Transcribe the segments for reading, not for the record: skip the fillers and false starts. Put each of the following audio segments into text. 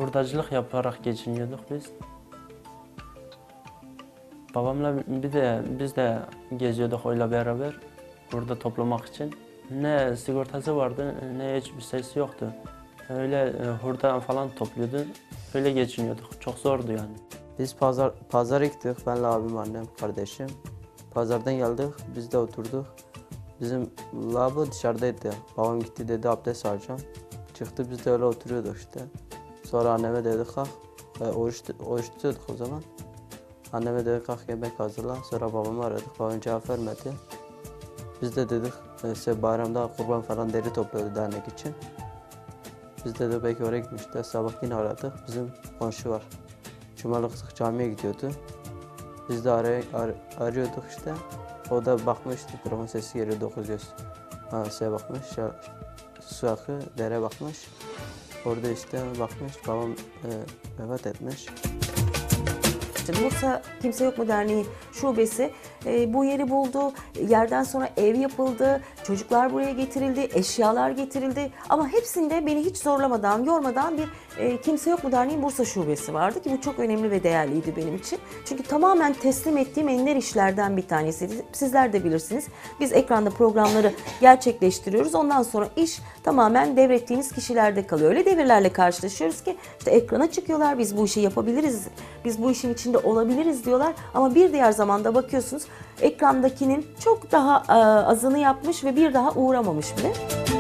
hurdacılık yaparak geçiniyorduk biz. Babamla biz de geziyorduk öyle beraber burada toplamak için. Ne sigortası vardı ne hiçbir şeysi yoktu. Öyle hurda falan topluyordu. Öyle geçiniyorduk. Çok zordu yani. Biz pazara gittik. Benle abim, annem, kardeşim. Pazardan geldik. Biz de oturduk. Bizim lavabo dışarıdaydı. Babam gitti dedi abdest alacağım. Çıktı biz de öyle oturuyorduk işte. Sonra anneme dedi kalk. Oruç tutuyorduk o zaman. Anneme dedi kalk yemek hazırla. Sonra babamı aradık. Babam cevap vermedi. Biz de dedik işte bayramda kurban falan deri topluyordu dernek için. Biz de belki oraya gitmişti. Sabah yine aradık. Bizim komşu var. Cumalı kızık camiye gidiyordu. Biz de arıyorduk işte. O da bakmıştı. Telefon sesi geliyor 900. Şeye bakmış. Su akı dere bakmış. Orada işte bakmış. Babam vefat etmiş. Bursa Kimse Yok mu Derneği şubesi bu yeri buldu. Yerden sonra ev yapıldı. Çocuklar buraya getirildi. Eşyalar getirildi. Ama hepsinde beni hiç zorlamadan, yormadan bir Kimse Yok mu Derneği Bursa şubesi vardı ki bu çok önemli ve değerliydi benim için. Çünkü tamamen teslim ettiğim ender işlerden bir tanesiydi. Sizler de bilirsiniz. Biz ekranda programları gerçekleştiriyoruz. Ondan sonra iş tamamen devrettiğiniz kişilerde kalıyor. Öyle devirlerle karşılaşıyoruz ki işte ekrana çıkıyorlar. Biz bu işi yapabiliriz. Biz bu işin içinde olabiliriz diyorlar. Ama bir diğer zamanda bakıyorsunuz ekrandakinin çok daha azını yapmış ve bir daha uğramamış bile.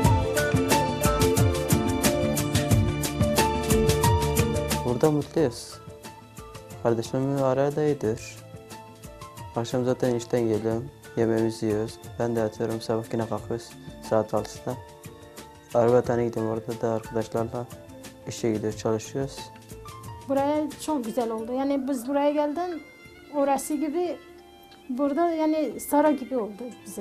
Burada mutluyuz. Kardeşimin araya da iyidir. Akşam zaten işten geliyorum. Yemeğimizi yiyoruz. Ben de yatıyorum. Sabah yine kalkıyoruz saat 6'da. Arabaya gidiyorum. Orada da arkadaşlarla işe gidiyoruz, çalışıyoruz. Buraya çok güzel oldu. Yani biz buraya geldim, orası gibi burada yani saray gibi oldu bize.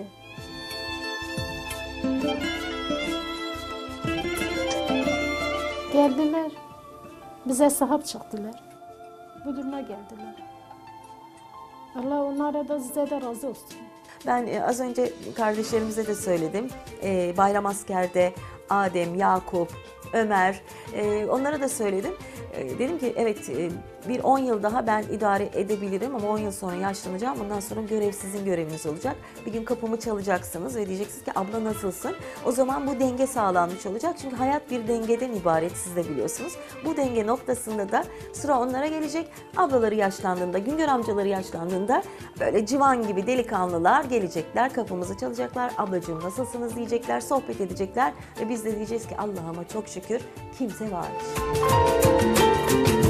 Geldiler, bize sahip çıktılar. Bu duruma geldiler. Allah onlara da size de razı olsun. Ben az önce kardeşlerimize de söyledim. Bayram Asker'de Adem, Yakup, Ömer onlara da söyledim. Dedim ki evet bir 10 yıl daha ben idare edebilirim ama 10 yıl sonra yaşlanacağım. Bundan sonra görev sizin göreviniz olacak. Bir gün kapımı çalacaksınız ve diyeceksiniz ki abla nasılsın? O zaman bu denge sağlanmış olacak. Çünkü hayat bir dengeden ibaret, siz de biliyorsunuz. Bu denge noktasında da sıra onlara gelecek. Ablaları yaşlandığında, Güngör amcaları yaşlandığında böyle civan gibi delikanlılar gelecekler. Kapımızı çalacaklar. Ablacığım nasılsınız diyecekler. Sohbet edecekler. Ve biz de diyeceğiz ki Allah'ıma çok şükür kimse varmış.